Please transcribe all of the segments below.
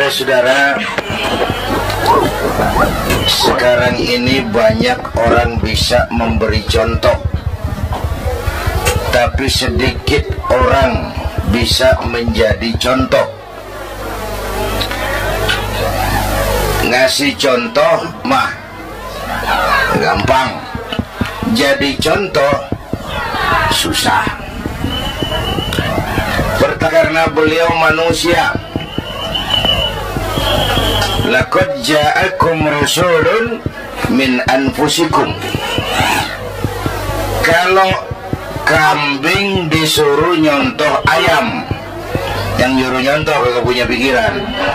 Saudara-saudara, sekarang ini banyak orang bisa memberi contoh, tapi sedikit orang bisa menjadi contoh. Ngasih contoh mah gampang, jadi contoh susah. Karena beliau manusia. Laqad ja'akum rasulun min anfusikum. Kalau kambing disuruh nyontoh ayam, yang nyuruh nyontoh kagak punya pikiran.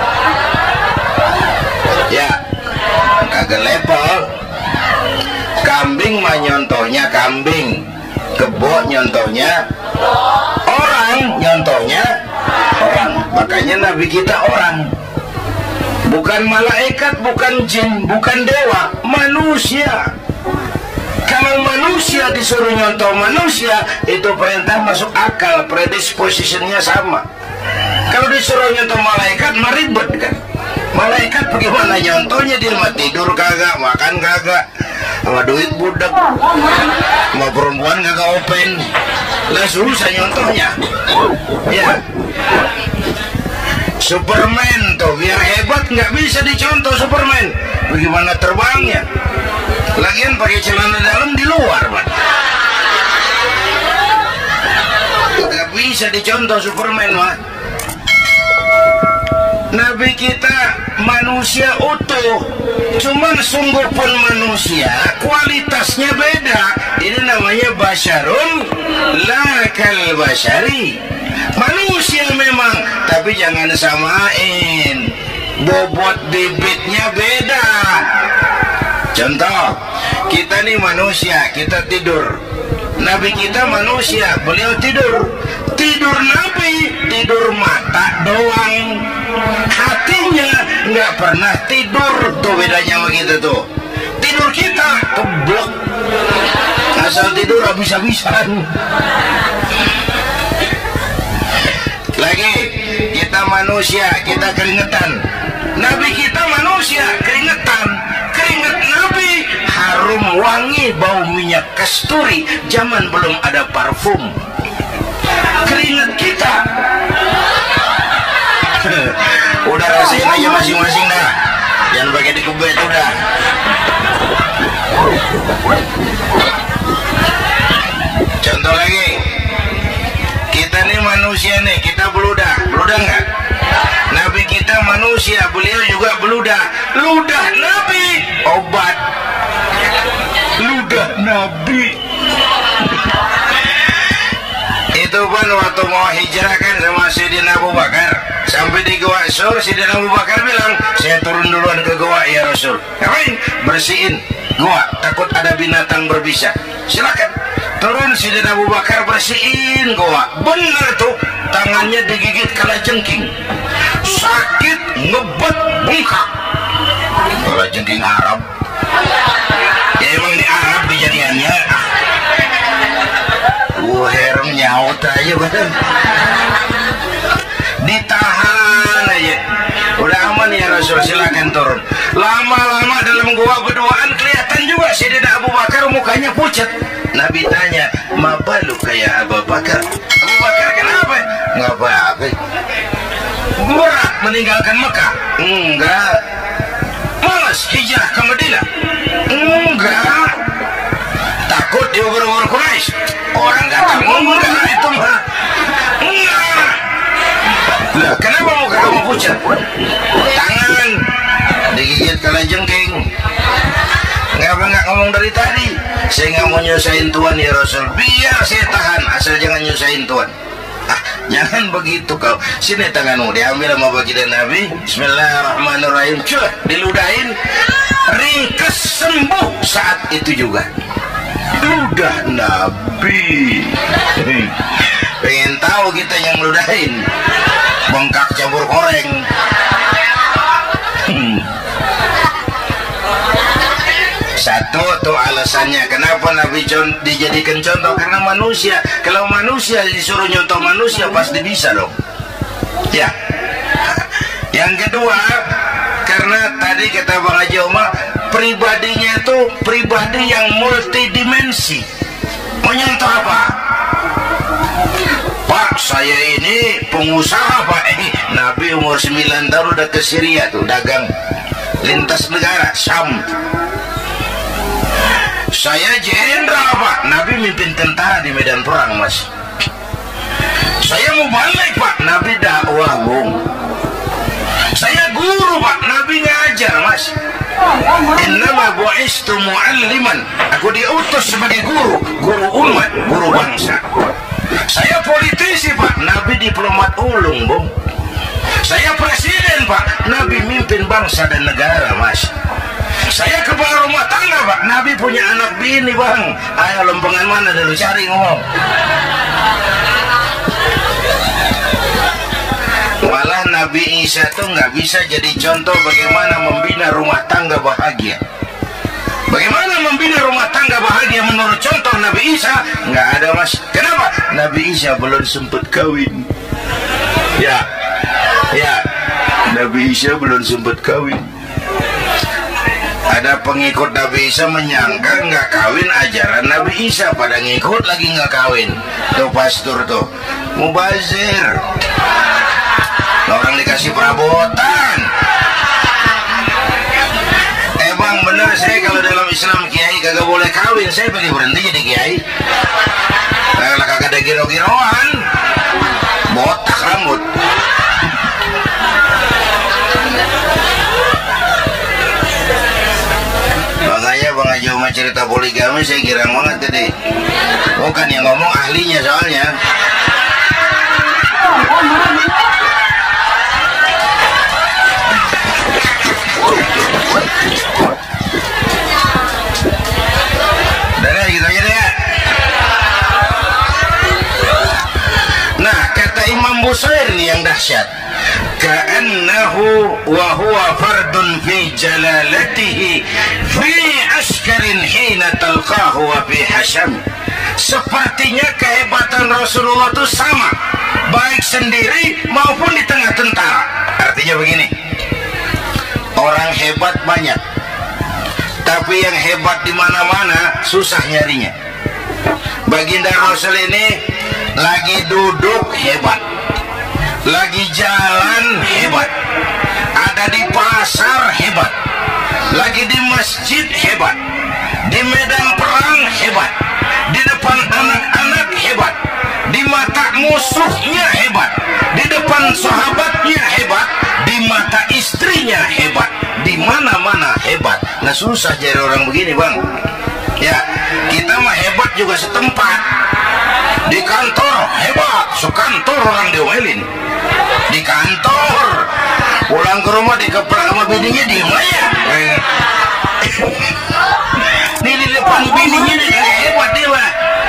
Ya, kagak level. Kambing mah nyontohnya kambing, kebo nyontohnya orang, nyontohnya orang. Makanya Nabi kita orang, bukan malaikat, bukan jin, bukan dewa, manusia. Kalau manusia disuruh nyontoh manusia, itu perintah masuk akal, predispositionnya sama. Kalau disuruh nyontoh malaikat, mah ribet kan. Malaikat bagaimana nyontohnya? Dia mah tidur kagak, makan kagak, sama duit budak, sama perempuan kagak open, lah susah nyontohnya. Ya, Superman tuh biar hebat nggak bisa dicontoh Superman, bagaimana terbangnya? Lagian pakai celana dalam di luar, Pak. Nggak bisa dicontoh Superman, mah. Nabi kita manusia utuh, cuman sungguh pun manusia, kualitasnya beda. Ini namanya basyarun la kal basyari. Manusia memang, tapi jangan samain, bobot bibitnya beda. Contoh, kita nih manusia, kita tidur. Nabi kita manusia, beliau tidur. Tidur Nabi, tidur mata doang, hatinya nggak pernah tidur. Tuh bedanya sama kita tuh. Tidur kita keblok, asal tidur habis-habisan. Lagi kita manusia, kita keringetan. Nabi kita manusia, keringetan. Keringet Nabi harum wangi, bau minyak kasturi. Zaman belum ada parfum. Keringet kita udah rasain aja masing-masing dah, jangan pakai dikubet udah. Contoh lagi, kita nih manusia nih, kita beludah nggak? Nabi kita manusia, beliau juga beludah. Ludah Nabi obat, ludah Nabi. Itu pun waktu mau hijrah kan sama Sayyidina Abu Bakar, sampai di Gua Sur, Sayyidina Abu Bakar bilang, saya turun duluan ke gua ya Rasul. Ngapain? Bersihin gua, takut ada binatang berbisa. Silakan turun. Sayyidina Abu Bakar bersihin gua. Bener tuh, tangannya digigit kalajengking, sakit, ngebet, bengkak. Kalajengking Arab ya, emang di Arab kejadiannya. Herem nyaut aja badan, ditahan aja. Udah aman ya Rasul, silakan turun. Lama-lama dalam gua berduaan kelihatan juga Sayyidina Abu Bakar mukanya pucat. Nabi tanya, ma balu kayak Abu Bakar? Abu Bakar kenapa? Nggak apa-apa. Berat meninggalkan Mekah? Enggak. Malas hijrah ke Madinah? Enggak. Takut diuber-uber Quraisy? Orang kata enggak, itu mah enggak. Lah kenapa muka kamu pucat? Tangan digigit kalajengking. Ngapa nggak ngomong dari tadi? Saya nggak mau nyusahin Tuhan ya Rasul. Biar saya tahan, asal jangan nyusahin Tuhan. Jangan begitu kau. Sini tanganmu, diambil sama baginda Nabi. Bismillahirrahmanirrahim. Cuh, diludahin, ringkes, sembuh saat itu juga. Ludah Nabi. Pengen tahu kita yang ludahin, bengkak campur koreng. Satu tuh alasannya kenapa Nabi dijadikan contoh, karena manusia. Kalau manusia disuruh nyontoh manusia pasti bisa dong. Ya, Yang kedua, karena tadi kata Bang Haji Omar, pribadinya itu pribadi yang multidimensi. Menyentuh apa? Pak, saya ini pengusaha Pak. Nabi umur 9 tahun udah ke Syria tuh, dagang lintas negara, Syam. Saya jenderal Pak. Nabi mimpin tentara di medan perang Mas. Saya mau balik Pak. Nabi dakwah Bung. Saya guru Pak. Nabi ngajar Mas. Innama bu'istu mu'alliman. Aku diutus sebagai guru, guru umat, guru bangsa. Saya politisi Pak. Nabi diplomat ulung Bung. Saya presiden Pak. Nabi mimpin bangsa dan negara Mas. Saya kepala rumah tangga Pak. Nabi punya anak bini Bang. Ayo lempengan mana dulu cari ngomong. Malah Nabi Isa tuh nggak bisa jadi contoh bagaimana membina rumah tangga bahagia. Bagaimana membina rumah tangga bahagia menurut contoh Nabi Isa? Nggak ada Mas. Kenapa? Nabi Isa belum sempat kawin. Ya, Nabi Isa belum sempat kawin. Ada pengikut Nabi Isa menyangka nggak kawin ajaran Nabi Isa, pada ngikut lagi nggak kawin. Tuh pastor tuh mubazir. Orang dikasih perabotan. Bang bener, saya kalau dalam Islam kiai kagak boleh kawin, saya pergi berhenti jadi kiai. Kalau kagak ada giro-giroan, botak rambut. Makanya Bang Haji Umar cerita poligami saya kira banget tadi. Bukan yang ngomong ahlinya soalnya. Udah gitu aja deh. Nah, kata Imam Busair ini yang dahsyat. Ka'annahu wa huwa fardun fi jalalatihi fi askarin hina talqahu wa fi hasham. Sepertinya kehebatan Rasulullah itu sama, baik sendiri maupun di tengah tentara. Artinya begini, orang hebat banyak, tapi yang hebat di mana-mana susah nyarinya. Baginda Rasul ini lagi duduk hebat, lagi jalan hebat, ada di pasar hebat, lagi di masjid hebat, di medan perang hebat, di depan anak-anak hebat, di mata musuhnya hebat, di depan sahabatnya hebat, di mata istrinya hebat, di mana-mana hebat. Nah susah jadi orang begini Bang. Ya, kita mah hebat juga setempat. Di kantor hebat, sekantor orang diomelin. Di kantor, pulang ke rumah dikeplak sama bininya diem aja. Ini di depan bininya dia hebat dia Pak.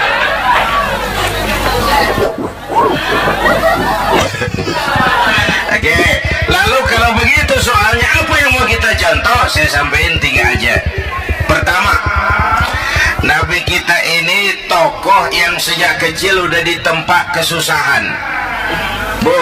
Oke, lalu kalau begitu soalnya apa yang mau kita contoh? Saya sampaikan 3 aja. Pertama, Nabi kita ini tokoh yang sejak kecil udah ditempa kesusahan. Bu,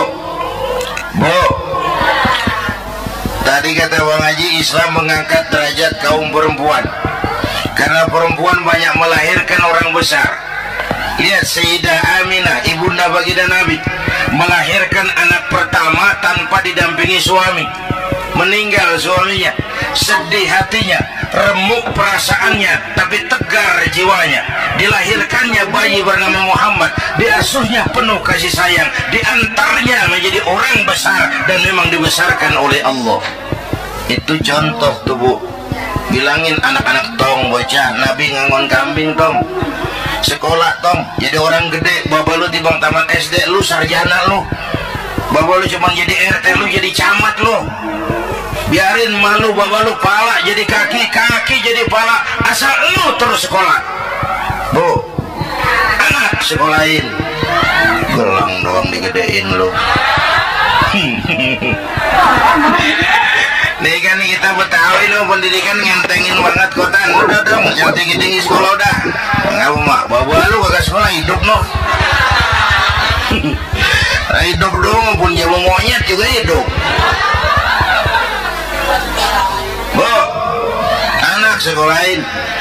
tadi kata Bang Haji, Islam mengangkat derajat kaum perempuan karena perempuan banyak melahirkan orang besar. Lihat Sayyidah Aminah, ibunda baginda Nabi, melahirkan anak pertama tanpa didampingi suami. Meninggal suaminya, sedih hatinya, remuk perasaannya, tapi tegar jiwanya. Dilahirkannya bayi bernama Muhammad, diasuhnya penuh kasih sayang, diantarnya menjadi orang besar dan memang dibesarkan oleh Allah. Itu contoh tuh Bu. Bilangin anak-anak tong bocah, Nabi ngangon kambing tong, sekolah tong, jadi orang gede. Bapak lu di bang tamat SD, lu sarjana lu. Bapak lu cuma jadi RT, lu jadi camat lu. Biarin malu bapak lu pala jadi kaki, kaki jadi pala, asal lu terus sekolah. Bu, anak sekolahin, gelang doang digedein lu. Nih kan kita Betawi lo pendidikan ngentengin banget kotan. Udah dong, yang tinggi-tinggi sekolah udah. Enggak mak, bapak lu kagak sekolah hidup no. Hidup dong, pun jamu monyet juga hidup. tokoh lain.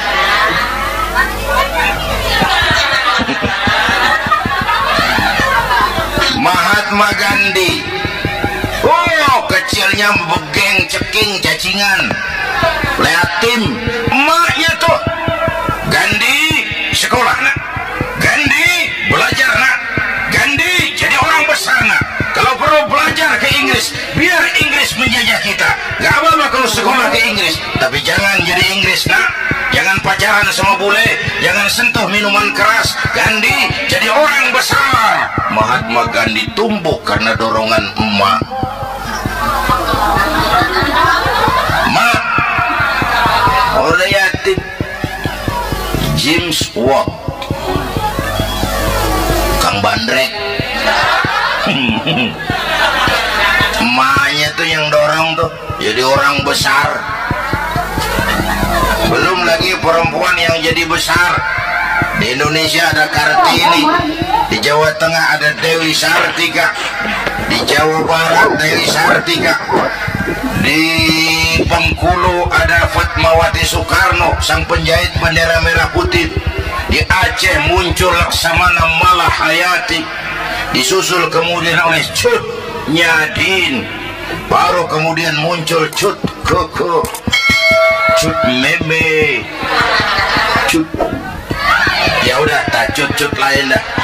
Mahatma Gandhi. Oh, kecilnya begeng, ceking, cacingan, liatin. Emaknya tuh Gandhi sekolah nak, Gandhi belajar nak, Gandhi jadi orang besar nak. Kalau perlu belajar ke Inggris, biar Inggris menjajah kita. Gak apa-apa kalau sekolah ke Inggris, tapi jangan jadi Inggris nak. Jangan pacaran sama bule, jangan sentuh minuman keras. Gandhi jadi orang besar. Mahatma Gandhi tumbuh karena dorongan emak. Mak, orang yatim. James Watt, Kang Bandrek. Emaknya tuh yang dorong tuh jadi orang besar. Belum lagi perempuan yang jadi besar. Di Indonesia ada Kartini, di Jawa Tengah ada Dewi Sartika, di Jawa Barat Dewi Sartika, di Bengkulu ada Fatmawati Soekarno, sang penjahit bendera merah putih. Di Aceh muncul Laksamana Malahayati, disusul kemudian oleh Cut Nyadin, baru kemudian muncul Cut Koko, Cut Meme, Cut, ya udah tak cut lain dah.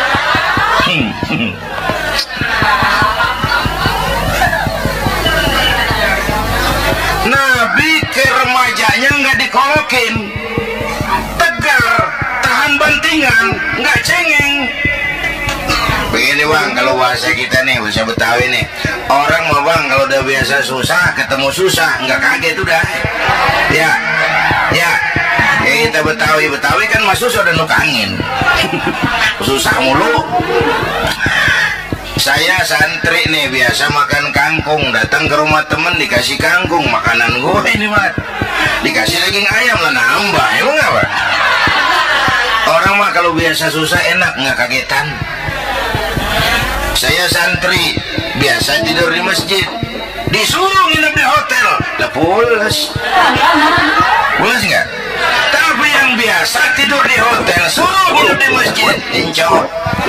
Nabi ke remajanya nggak dikolokin, tegar, tahan bantingan, nggak cengeng. Begini bang, kalau bahasa kita nih, bahasa Betawi nih, orang mah bang kalau udah biasa susah, ketemu susah, nggak kaget udah. Ya, kita Betawi kan masuk sudah nukangin, susah mulu. Saya santri nih biasa makan kangkung, datang ke rumah temen dikasih kangkung, makanan gue ini mah dikasih daging ayam lah nambah, emang apa? Orang mah kalau biasa susah enak nggak kagetan. Saya santri biasa tidur di masjid, disuruh nginep di hotel, lah pulas nggak? Tapi yang biasa tidur di hotel suruh nginep di masjid, incok.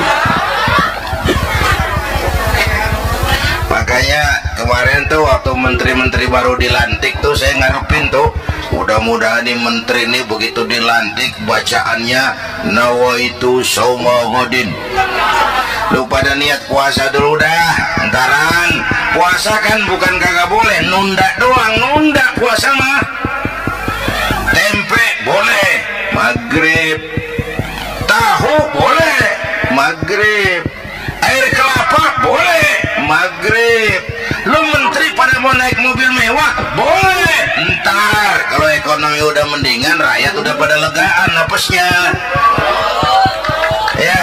Makanya kemarin tuh waktu menteri-menteri baru dilantik tuh saya ngarepin tuh, mudah-mudahan nih menteri ini begitu dilantik bacaannya nawaitu sauma ghadin. Lu pada niat puasa dulu dah, entaran. Puasa kan bukan kagak boleh, nunda doang, nunda puasa mah. Tempe boleh, maghrib. Tahu boleh, maghrib. Air kelapa boleh, maghrib. Lu menteri pada mau naik mobil mewah boleh, ntar kalau ekonomi udah mendingan, rakyat udah pada legaan napasnya. Ya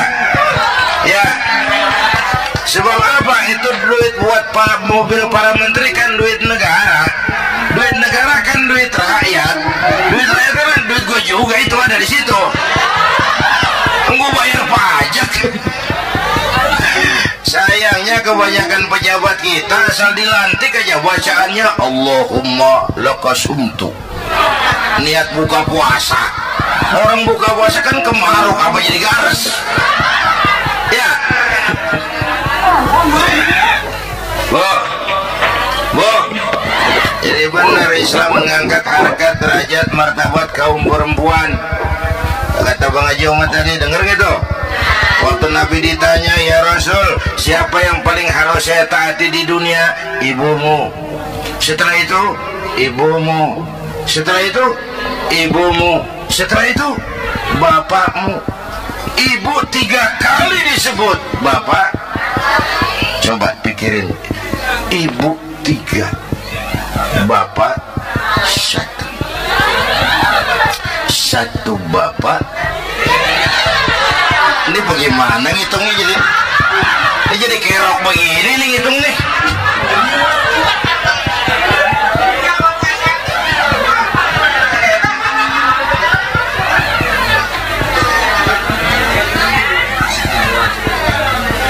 sebab apa? Itu duit buat mobil para menteri kan duit negara. Duit negara kan duit rakyat. Duit rakyat kan duit gue juga, itu ada di situ. Gue bayar pajak. Sayangnya kebanyakan pejabat kita asal dilantik aja bacaannya Allahumma lakasumtu, niat buka puasa. Orang buka puasa kan kemaruk apa jadi garas. Ya Bu, jadi benar Islam mengangkat harkat, derajat, martabat kaum perempuan. Kata Bang Haji Umar tadi, denger gitu? Waktu Nabi ditanya, ya Rasul, siapa yang paling harus saya taati di dunia? Ibumu. Setelah itu, ibumu. Setelah itu, ibumu. Setelah itu, bapakmu. Ibu 3 kali disebut, bapak. Coba pikirin, ibu 3, bapak 1 bapak. Ini bagaimana ngitungnya jadi kerok begini nih ngitung nih.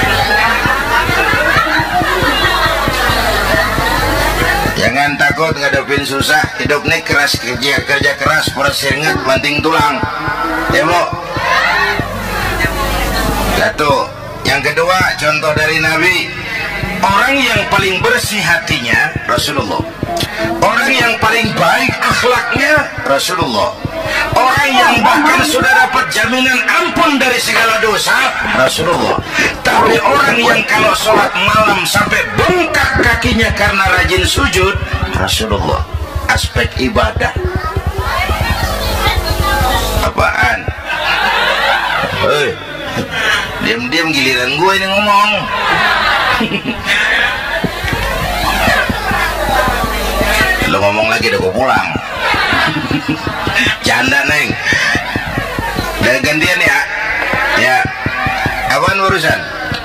Jangan takut, nggak ada ngadepin susah, hidup nih keras, kerja keras, perseringat, banting tulang. Ya Bu. Satu. Yang kedua, contoh dari Nabi, orang yang paling bersih hatinya Rasulullah, orang yang paling baik akhlaknya Rasulullah, orang yang bahkan sudah dapat jaminan ampun dari segala dosa Rasulullah. Tapi orang yang kalau sholat malam sampai bengkak kakinya karena rajin sujud Rasulullah. Aspek ibadah apaan? Hei, diam-diam giliran gue ini ngomong. Lo ngomong lagi udah gue pulang. Canda neng. Udah gantian ya. Ya. Apaan urusan?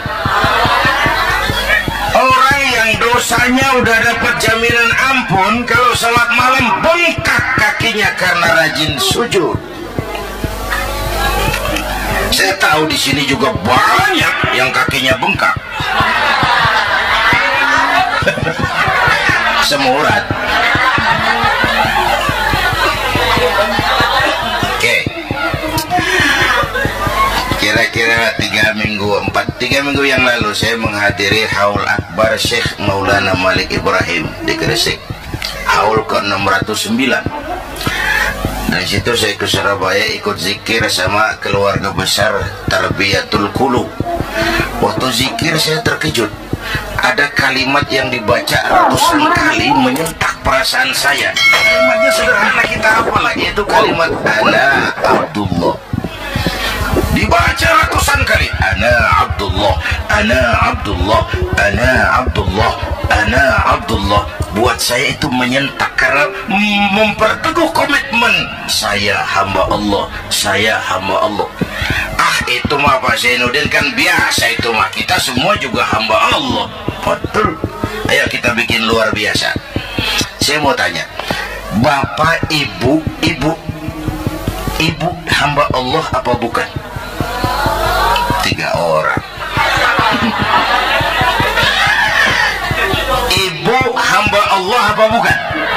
Orang yang dosanya udah dapat jaminan ampun kalau salat malam bengkak kakinya karena rajin sujud. Saya tahu di sini juga banyak yang kakinya bengkak. Semurat. Oke. Kira-kira 3 minggu yang lalu saya menghadiri haul akbar Syekh Maulana Malik Ibrahim di Gresik. Haul ke-609. Dari situ saya ke Surabaya ikut zikir sama keluarga besar Tarbiyatul Qulub. Waktu zikir saya terkejut. Ada kalimat yang dibaca ratusan kali menyentak perasaan saya. Kalimatnya sederhana, kita apa lagi, itu kalimat Ana Abdullah. Dibaca ratusan kali. Ana Abdullah, Ana Abdullah, Ana Abdullah, Ana Abdullah. Buat saya itu menyentak karena memperteguh komitmen. Saya hamba Allah, saya hamba Allah. Ah, itu mah Pak Zainuddin kan biasa, itu mah kita semua juga hamba Allah. Betul. Ayo kita bikin luar biasa. Saya mau tanya, Bapak, Ibu hamba Allah apa bukan? 3 orang. Ibu hamba Allah apa bukan?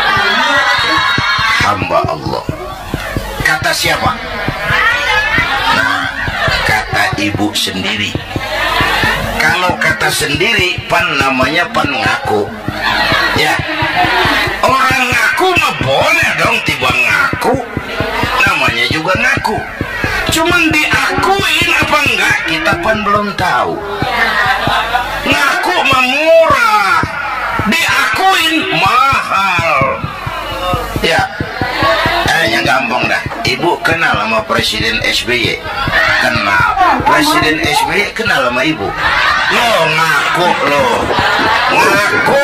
Hamba Allah. Kata siapa? Nah, kata ibu sendiri. Kalau kata sendiri, pan namanya pan ngaku. Ya, orang ngaku mah boleh dong, tiba ngaku. Namanya juga ngaku. Cuman diakuin apa enggak, kita pan belum tahu. Ngaku mah murah, diakuin mahal. Ya, yang gampang dah. Ibu kenal sama Presiden SBY? Kenal. Presiden SBY kenal sama ibu? Lo ngaku lo. Ngaku.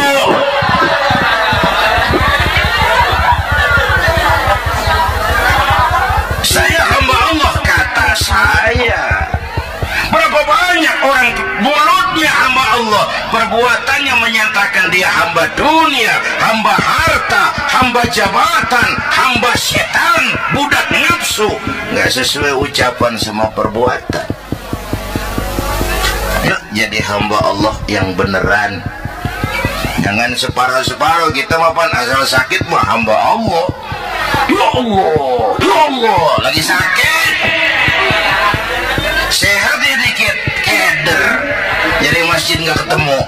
Saya hamba Allah, kata saya. Berapa banyak orang mulutnya hamba Allah, perbuatannya menyatakan dia hamba dunia, hamba harta, hamba jabatan, hamba setan, budak nafsu. Nggak sesuai ucapan sama perbuatan. Yuk jadi hamba Allah yang beneran. Jangan separuh-separuh, kita mapan asal sakit mah hamba Allah. Ya Allah, ya Allah, lagi sakit. Sehat ya dikit, keder. Jadi masjid nggak ketemu.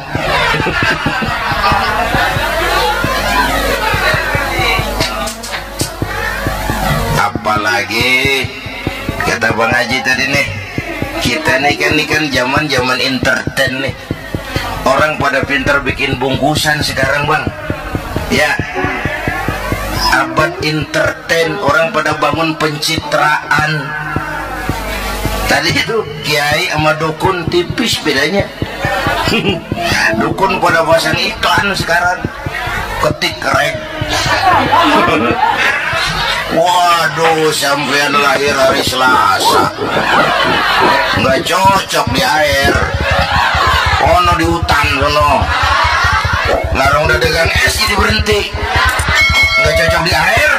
Apalagi kata Bang Haji tadi nih, kita nih kan zaman entertain nih. Orang pada pintar bikin bungkusan sekarang Bang. Ya, abad entertain, orang pada bangun pencitraan. Tadi itu kiai sama dukun tipis bedanya. Dukun pada pasang iklan sekarang, ketik rek. Waduh, sampean lahir hari Selasa, nggak cocok di air. Ono di hutan sono, larang udah dagang es jadi berhenti. Nggak cocok di air.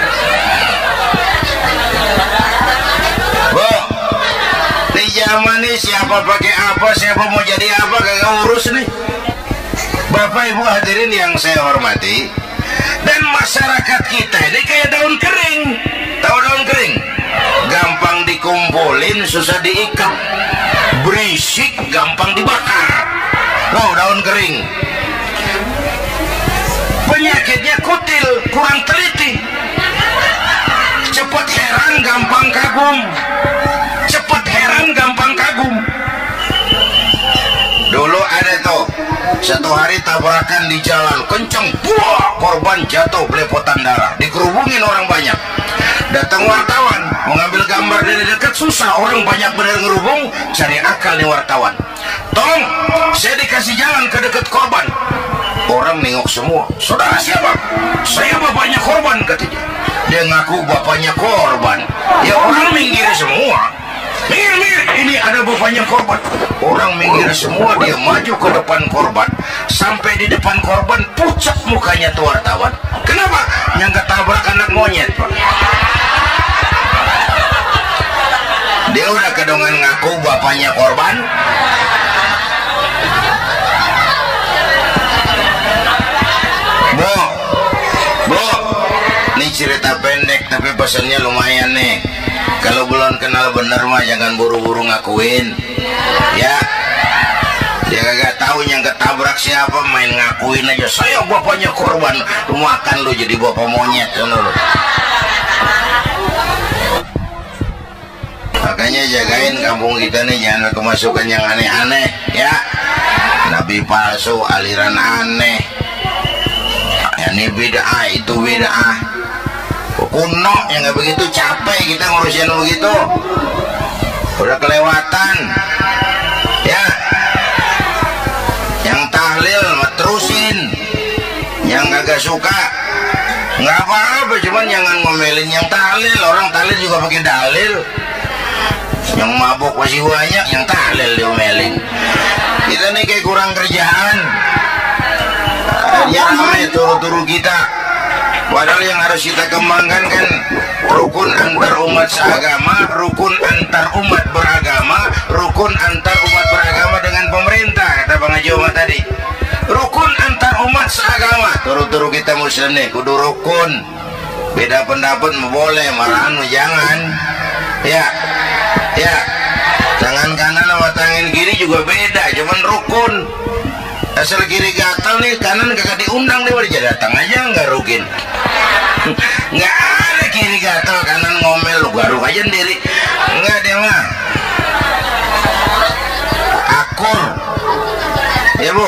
Bu, di zaman siapa pakai apa, siapa mau jadi apa, kagak urus nih. Bapak Ibu hadirin yang saya hormati, dan masyarakat kita ini kayak daun kering. Tahu daun kering? Gampang dikumpulin, susah diikat. Berisik, gampang dibakar. Oh, daun kering. Penyakitnya kutil, kurang teliti. Cepat heran, gampang kagum. Cepat heran, gampang kagum. Dulu ada tuh, satu hari tabrakan di jalan kenceng, buah, korban jatuh belepotan darah, dikerubungin orang banyak. Datang wartawan mengambil gambar dari dekat, susah, orang banyak bener ngerubung. Cari akal nih wartawan, tolong saya dikasih jalan ke dekat korban. Orang nengok semua, saudara siapa? Saya bapaknya korban, katanya. Dia ngaku bapaknya korban. Ya orang minggir semua. Minggir, ini ada bapaknya korban. Orang minggir semua, dia maju ke depan korban. Sampai di depan korban, pucat mukanya tuh wartawan. Kenapa? Nyangka tabrak anak monyet, Pak. Dia udah kedongan ngaku bapaknya korban. Bu, ini cerita pendek tapi pesannya lumayan nih. Kalau belum kenal bener mah jangan buru-buru ngakuin, ya. Dia kagak tahu yang ketabrak siapa, main ngakuin aja. Saya bapaknya korban, lu makan lu jadi bapak monyet, kan lu. Makanya jagain kampung kita nih, jangan kemasukan yang aneh-aneh, ya. Nabi palsu, aliran aneh. Ini bid'ah, itu bid'ah. Kuno yang nggak begitu, capek kita ngurusin begitu. Udah kelewatan, ya. Yang tahlil terusin, yang kagak suka nggak apa-apa, cuman jangan ngomelin yang tahlil. Orang tahlil juga pakai dalil. Yang mabuk masih banyak, yang tahlil diomelin. Kita nih kayak kurang kerjaan. Ya ramai turu-turu kita. Padahal yang harus kita kembangkan kan rukun antar umat seagama, rukun antar umat beragama, rukun antar umat beragama dengan pemerintah, kata Bang Haji Omar tadi. Rukun antar umat seagama, turu-turu kita muslim nih kudu rukun. Beda pendapat boleh, marahan jangan. Ya, ya. Tangan kanan sama tangan kiri juga beda, cuman rukun. Asal kiri gatal nih, kanan kagak diundang nih, dia datang aja nggak rukin. Nggak ada kiri gatal kanan ngomel, lu garuk aja sendiri. Nggak, dia mah akur, ya Bu.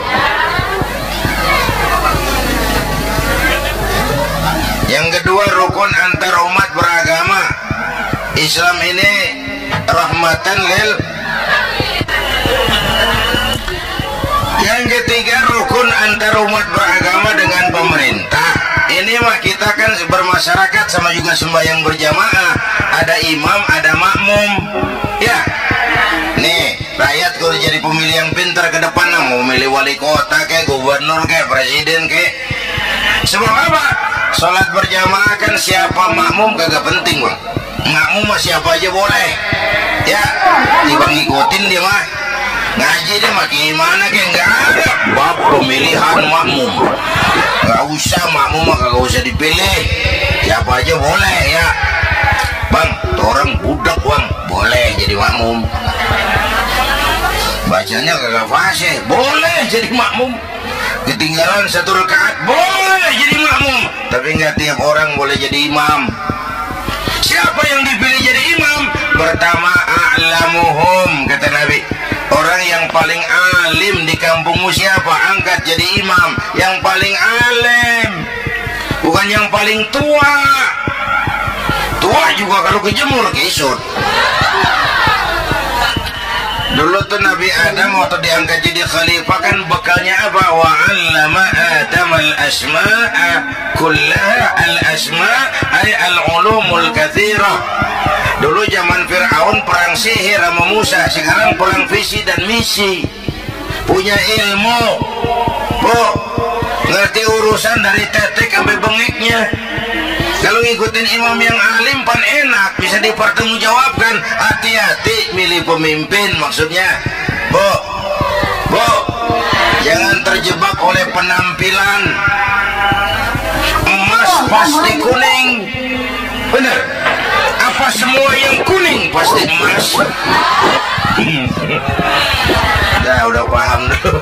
Yang kedua, rukun antar umat beragama. Islam ini rahmatan lil. Yang ketiga, rukun antar umat beragama dengan pemerintah. Ini mah kita kan bermasyarakat sama juga sembahyang berjamaah. Ada imam, ada makmum. Ya, nih rakyat kalau jadi pemilih yang pintar ke depan, mau milih wali kota kayak gubernur kayak presiden kayak. Sebab apa? Sholat berjamaah kan siapa makmum kagak penting, Bang. Makmum mah siapa aja boleh. Ya, tiba ngikutin dia mah. Ngaji dia mah gimana kayak nggak ada bab pemilihan makmum. Nggak usah, makmum mah kagak usah dipilih, siapa aja boleh ya. Bang, tuh orang budak Bang, boleh jadi makmum. Bacanya kagak fasih, boleh jadi makmum. Ketinggalan satu rakaat, boleh jadi makmum. Tapi nggak tiap orang boleh jadi imam. Siapa yang dipilih jadi imam? Pertama, a'lamuhum, kata Nabi. Orang yang paling alim di kampungmu siapa? Angkat jadi imam. Yang paling alim, bukan yang paling tua. Tua juga kalau kejemur kisut. Dulu tuh Nabi Adam waktu diangkat jadi khalifah kan bekalnya apa? Wa 'allama Adam al-asma'a kullaha. Al-asma' ay al-ulumul katsirah. Dulu zaman Fir'aun perang sihir sama Musa, sekarang perang visi dan misi. Punya ilmu, Bu, ngerti urusan dari tetek sampai bengeknya. Kalau ngikutin imam yang alim pan enak, bisa dipertanggungjawabkan. Hati-hati milih pemimpin, maksudnya Bu, jangan terjebak oleh penampilan. Emas pasti kuning, bener? Apa semua yang kuning pasti emas? Udah paham dulu.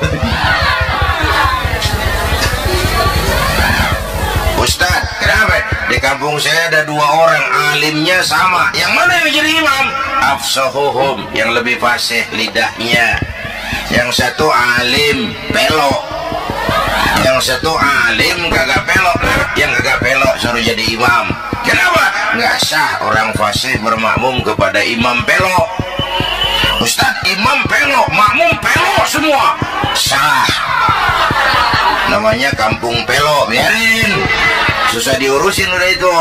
Ustaz, kenapa? Di kampung saya ada 2 orang, alimnya sama. Yang mana yang jadi imam? Afsahuhum, yang lebih fasih lidahnya. Yang satu alim pelok, yang satu alim kagak pelok. Yang kagak pelok suruh jadi imam. Kenapa? Nggak sah orang fasih bermakmum kepada imam pelok. Ustaz, imam pelok, makmum pelok semua. Sah. Namanya kampung pelok, biarin. Susah diurusin udah itu.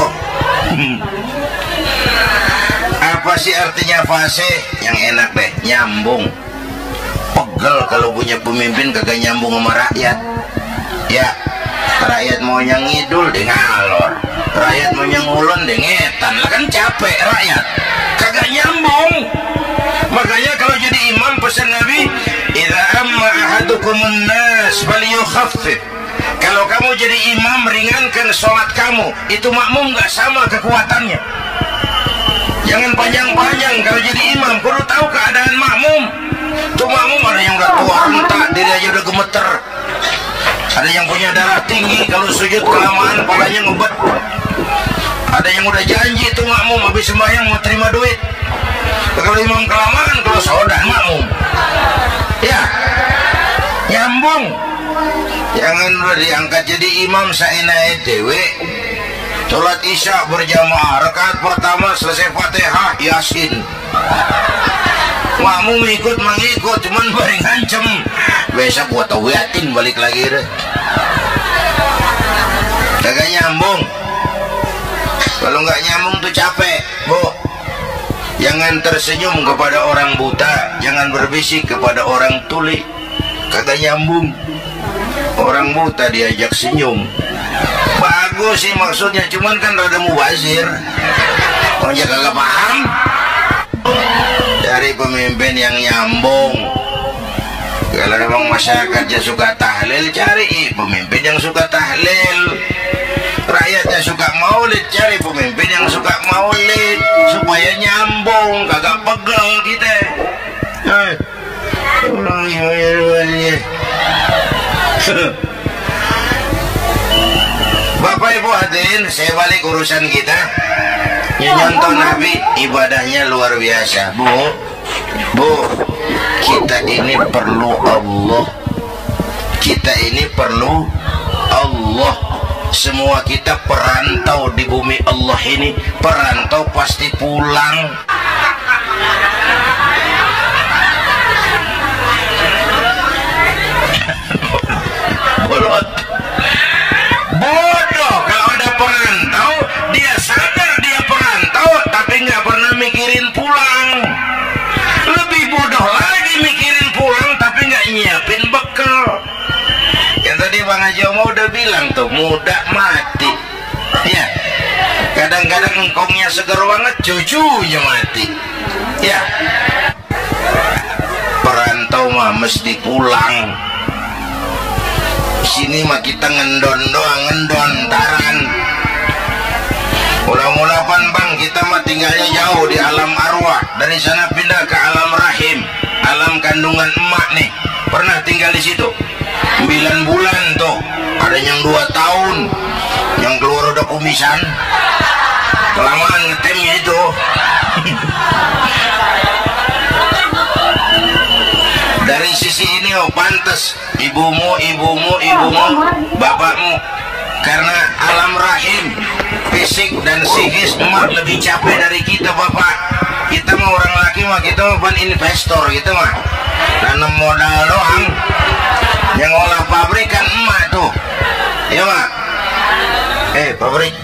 Apa sih artinya fasih? Yang enak deh, nyambung. Pegel kalau punya pemimpin kagak nyambung sama rakyat. Ya, rakyat mau yang ngidul deh ngalor, rakyat mau yang ngulon deh ngetan. Lah kan capek rakyat, kagak nyambung. Makanya kalau jadi imam pesan Nabi, idza amma ahadukumun nas falyukhaffif. Kalau kamu jadi imam, ringankan sholat kamu. Itu makmum nggak sama kekuatannya. Jangan panjang-panjang kalau jadi imam. Kudu tahu keadaan makmum. Tuh makmum ada yang udah tua renta, diri aja udah gemeter. Ada yang punya darah tinggi, kalau sujud kelamaan palanya ngebet. Ada yang udah janji tuh makmum habis sembahyang mau terima duit. Kalau imam kelamaan, kalau sodan makmum. Ya, nyambung. Jangan udah diangkat jadi imam saenake dewe. Sholat isya berjamaah, rakaat pertama selesai Fatihah, Yasin. Makmum ikut mengikut, cuman bareng ngancem. Besok gua tawiatin balik lagi deh. Kagak nyambung. Kalau nggak nyambung tuh capek, Bu. Jangan tersenyum kepada orang buta, jangan berbisik kepada orang tuli. Kagak nyambung. Orang buta diajak senyum, bagus sih maksudnya, cuman kan rada mubazir. Orang jaga kagak paham. Dari pemimpin yang nyambung. Kalau memang masyarakatnya suka tahlil, cari pemimpin yang suka tahlil. Rakyatnya suka maulid, cari pemimpin yang suka maulid, supaya nyambung, kagak pegel kita. Bapak Ibu hadirin, saya balik urusan kita. Nyontoh Nabi, ibadahnya luar biasa. Bu, kita ini perlu Allah. Kita ini perlu Allah. Semua kita perantau di bumi Allah ini. Perantau pasti pulang. Bolot. Bodoh kalau ada perantau, dia sadar dia perantau tapi nggak pernah mikirin pulang. Lebih bodoh lagi mikirin pulang tapi nggak nyiapin bekal. Yang tadi Bang Haji Omah udah bilang tuh, muda mati. Ya, kadang-kadang engkongnya seger banget, cucunya mati. Ya, perantau mah mesti pulang. Sini mah kita ngendon doang, ngendontaran. Mula-mula pan Bang, kita mah tinggalnya jauh di alam arwah. Dari sana pindah ke alam rahim, alam kandungan emak nih. Pernah tinggal di situ 9 bulan tuh. Ada yang 2 tahun, yang keluar udah kumisan. Kelamaan ngetemnya itu. Dari sisi ini pantas ibumu, bapakmu, karena alam rahim, fisik dan psikis emak lebih capek dari kita bapak. Kita mah orang laki mah, kita mah bukan investor, kita mah nanam modal doang. Yang olah pabrik kan emak tuh, ya mak. Pabrik.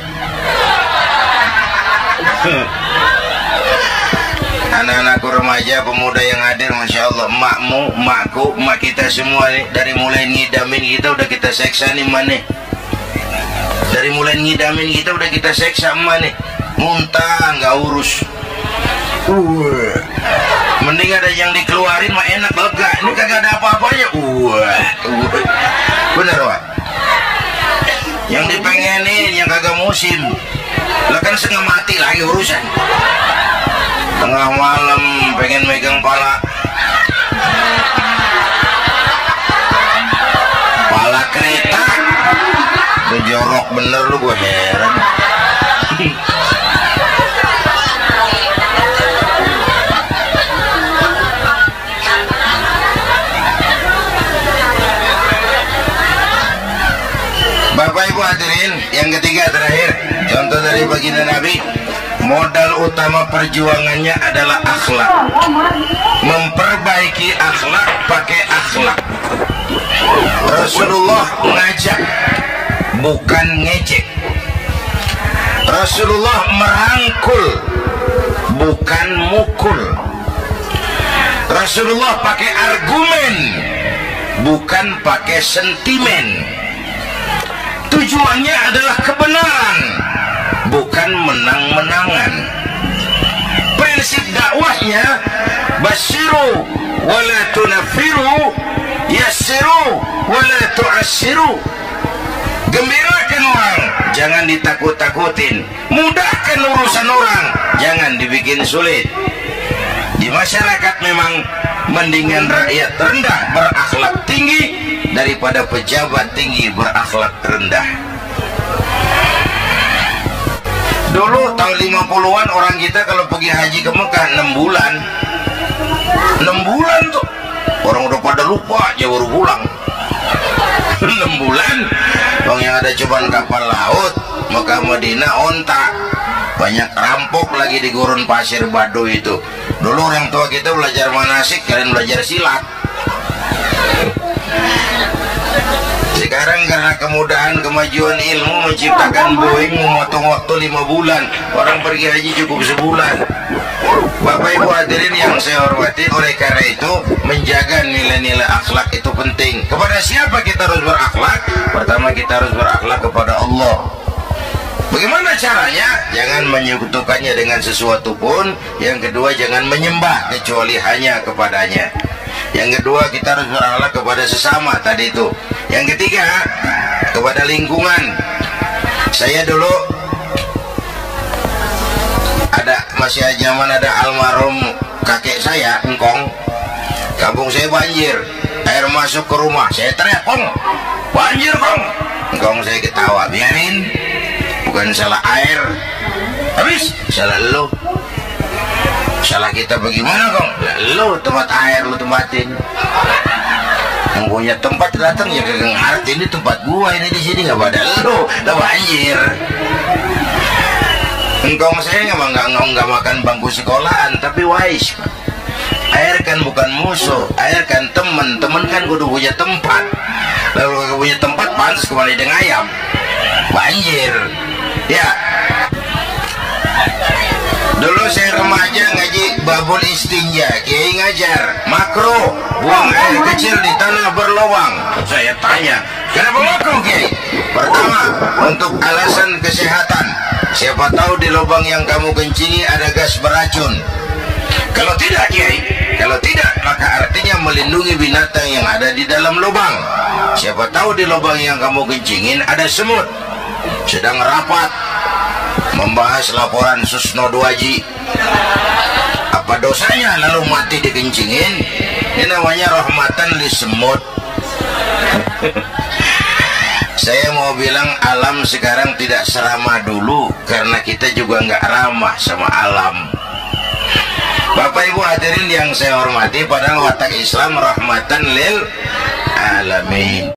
Anak-anakku remaja, pemuda yang hadir, Masya Allah, emakmu, emakku, emak kita semua nih, dari mulai ngidamin kita udah kita seksa nih mana. Dari mulai ngidamin kita udah kita seksa emak nih, muntah nggak urus. Mending ada yang dikeluarin mah enak, lega. Ini kagak ada apa-apanya. Bener Wak. Yang dipengenin yang kagak musim, lah kan setengah mati lagi urusan. Tengah malam pengen megang pala kereta, udah jorok bener lu, gue heran. Bapak Ibu hadirin, yang ketiga terakhir, contoh dari baginda Nabi, modal utama perjuangannya adalah akhlak. Memperbaiki akhlak pakai akhlak. Rasulullah ngajak, bukan ngejek. Rasulullah merangkul, bukan mukul. Rasulullah pakai argumen, bukan pakai sentimen. Tujuannya adalah kebenaran, bukan menang-menangan. Prinsip dakwahnya, basyiru wala tunafiru, yassiru wala tu'assiru. Gembirakan orang, jangan ditakut-takutin. Mudahkan urusan orang, jangan dibikin sulit. Di masyarakat memang mendingan rakyat rendah berakhlak tinggi daripada pejabat tinggi berakhlak rendah. Dulu tahun 50-an orang kita kalau pergi haji ke Mekah 6 bulan. 6 bulan tuh orang udah pada lupa aja baru pulang. 6 bulan bang, yang ada cobaan kapal laut Mekah Madinah onta, banyak rampok lagi di gurun pasir Badu itu. Dulu orang tua kita belajar manasik, kalian belajar silat. Sekarang karena kemudahan kemajuan ilmu menciptakan Boeing memotong waktu 5 bulan, orang pergi haji cukup sebulan. Bapak Ibu hadirin yang saya hormati, oleh karena itu menjaga nilai-nilai akhlak itu penting. Kepada siapa kita harus berakhlak? Pertama, kita harus berakhlak kepada Allah. Bagaimana caranya? Jangan menyekutukannya dengan sesuatu pun. Yang kedua, jangan menyembah kecuali hanya kepadanya. Yang kedua, kita harus berakhlak kepada sesama tadi itu. Yang ketiga, kepada lingkungan. Saya dulu masih zaman ada almarhum kakek saya, engkong. Kampung saya banjir, air masuk ke rumah, saya teriak, "Kong, banjir Kong!" Engkong saya ketawa, "Biarin, bukan salah air, habis salah lo." "Salah kita bagaimana Kong?" "Lo tempat air lo tempatin, yang punya tempat datang ya kagak ngerti, ini tempat gua, ini di sini nggak pada lo, lah banjir." Engkong saya nggak makan bangku sekolahan, tapi wise. Air kan bukan musuh, air kan teman. Teman kan kudu punya tempat. Lalu kalau punya tempat, pantas kembali dengan ayam. Banjir. Ya. Dulu saya remaja ngaji babul istinja, kiai ngajar makro, buang air kecil di tanah berlubang. Saya tanya, kenapa makro kiai? Pertama, untuk alasan kesehatan. Siapa tahu di lubang yang kamu kencingi ada gas beracun. Kalau tidak kiai, kalau tidak maka artinya melindungi binatang yang ada di dalam lubang. Siapa tahu di lubang yang kamu kencingin ada semut sedang rapat membahas laporan Susno 2Ji. Apa dosanya lalu mati dikencingin? Ini namanya rahmatan li semut. Saya mau bilang alam sekarang tidak seramah dulu karena kita juga nggak ramah sama alam. Bapak Ibu hadirin yang saya hormati, padahal watak Islam rahmatan lil alamin.